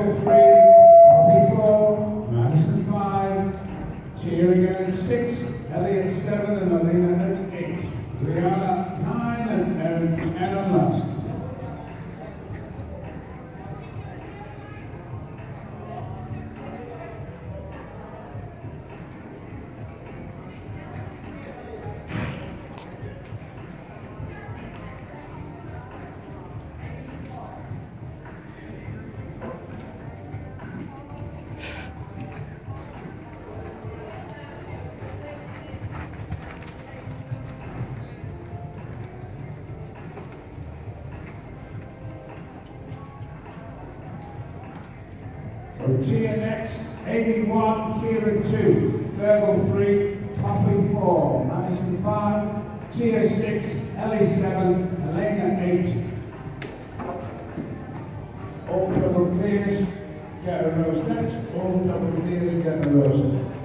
Fergal 3, Poppy 4, Madison 5, Cheering at 6, Elliot 7, and Alina at 8. Rihanna 9, and Erin 10 on last. Tia next, 81, Kieran 2, Fergal 3, Poppy 4, Madison 5, Tia 6, Ellie 7, Elena 8. All double clears, get a rosette, all double clears, get a rosette.